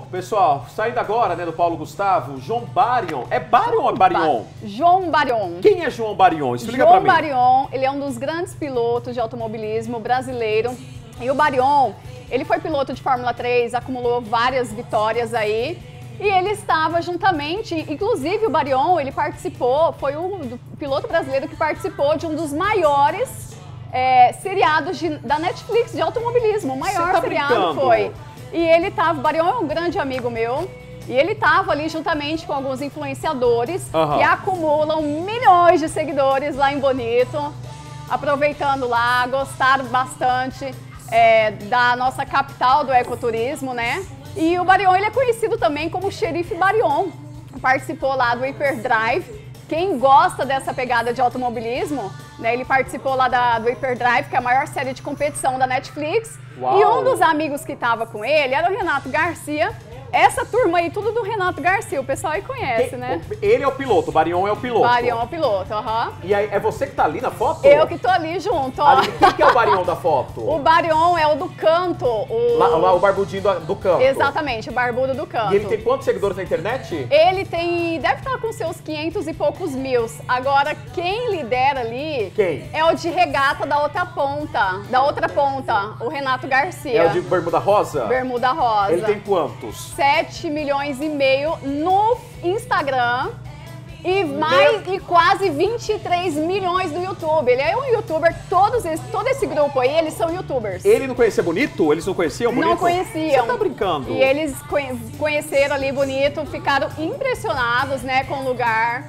pessoal, saindo agora, né, do Paulo Gustavo, João Barion. É Barion ou é Barion? João Barion. Quem é João Barion? Explica pra mim. João Barion, ele é um dos grandes pilotos de automobilismo brasileiro. E o Barion, ele foi piloto de Fórmula 3, acumulou várias vitórias aí. E ele estava juntamente, inclusive o Barion, ele participou, foi o piloto brasileiro que participou de um dos maiores seriados da Netflix de automobilismo. O maior seriado brincando? foi. E ele estava, o Barion é um grande amigo meu, e ele estava ali juntamente com alguns influenciadores que acumulam milhões de seguidores lá em Bonito, aproveitando lá, gostaram bastante da nossa capital do ecoturismo, né? E o Barion, ele é conhecido também como Xerife Barion, participou lá do Hyperdrive. Quem gosta dessa pegada de automobilismo, né, ele participou lá do Hyperdrive, que é a maior série de competição da Netflix. Uau. E um dos amigos que estava com ele era o Renato Garcia. Essa turma aí, tudo do Renato Garcia, o pessoal aí conhece, né? Ele é o piloto, o Barion é o piloto. Barion é o piloto, aham. E aí, é você que tá ali na foto? Eu que tô ali junto, ó. Ali, quem que é o Barion da foto? O Barion é o do canto. Lá, o barbudinho do canto. Exatamente, o barbudo do canto. E ele tem quantos seguidores na internet? Ele deve estar com seus 500 e poucos mil. Agora, quem lidera ali é o de regata da outra ponta, o Renato Garcia. É o de bermuda rosa? Bermuda rosa. Ele tem quantos? 7 milhões e meio no Instagram e quase 23 milhões no YouTube. Ele é um youtuber, todo esse grupo aí, eles são youtubers. Ele não conhecia Bonito? Eles não conheciam Bonito? Não conheciam. Você tá brincando? E eles conheceram ali Bonito, ficaram impressionados, né, com o lugar.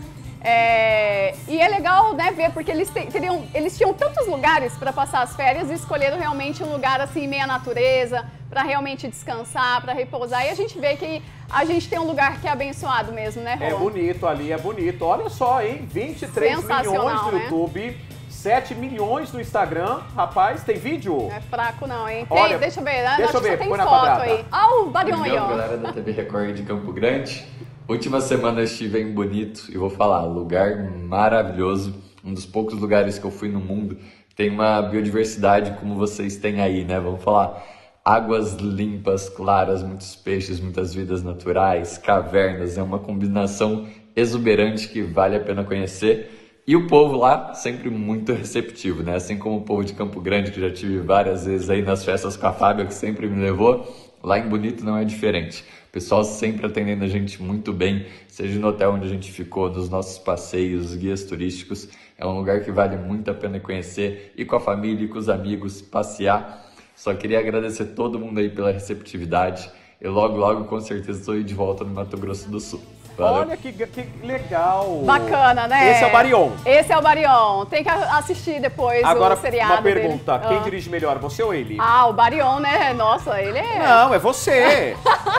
E é legal, né, ver, porque eles tinham tantos lugares para passar as férias e escolheram realmente um lugar assim, meia natureza, para realmente descansar, para repousar. E a gente vê que a gente tem um lugar que é abençoado mesmo, né, Rô? É bonito ali, é bonito. Olha só, hein? 23 milhões no YouTube, 7 milhões no Instagram. Rapaz, tem vídeo? Não é fraco não, hein? Olha, deixa eu ver, né? deixa eu ver, tem põe na foto quadrada. aí. Ó, o Barion aí, ó. Galera da TV Record de Campo Grande. Última semana eu estive em Bonito e vou falar, lugar maravilhoso, um dos poucos lugares que eu fui no mundo, tem uma biodiversidade como vocês têm aí, né? Vamos falar, águas limpas, claras, muitos peixes, muitas vidas naturais, cavernas, é uma combinação exuberante que vale a pena conhecer. E o povo lá sempre muito receptivo, né? Assim como o povo de Campo Grande, que já tive várias vezes aí nas festas com a Fábia, que sempre me levou, lá em Bonito não é diferente. O pessoal sempre atendendo a gente muito bem, seja no hotel onde a gente ficou, nos nossos passeios, guias turísticos. É um lugar que vale muito a pena conhecer, ir com a família, ir com os amigos, passear. Só queria agradecer todo mundo aí pela receptividade. Eu logo, com certeza, estou aí de volta no Mato Grosso do Sul. Valeu. Olha que legal. Bacana, né? Esse é o Barion. Esse é o Barion. Tem que assistir depois Agora, o seriado uma pergunta. dele. Quem dirige melhor, você ou ele? O Barion, né? Nossa, ele é... Não, é você.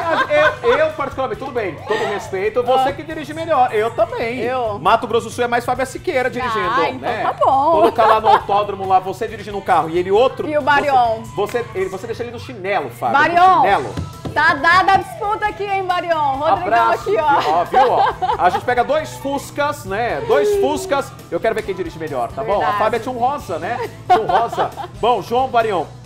eu, particularmente, tudo bem, todo respeito, você que dirige melhor. Eu também. Mato Grosso do Sul é mais Fábia Siqueira dirigindo, então né? Tá bom. Colocar lá no autódromo, lá, você dirigindo um carro e ele outro... E o Barion? Você deixa ele no chinelo, Fábio. Barion! No chinelo. Tá dada a disputa aqui, hein, Barion? Rodrigão aqui, ó. Viu, ó? A gente pega 2 Fuscas, né? 2 Fuscas. Eu quero ver quem dirige melhor, tá bom? A Fábia tinha um rosa, né? Tinha um rosa. Bom, João Barion,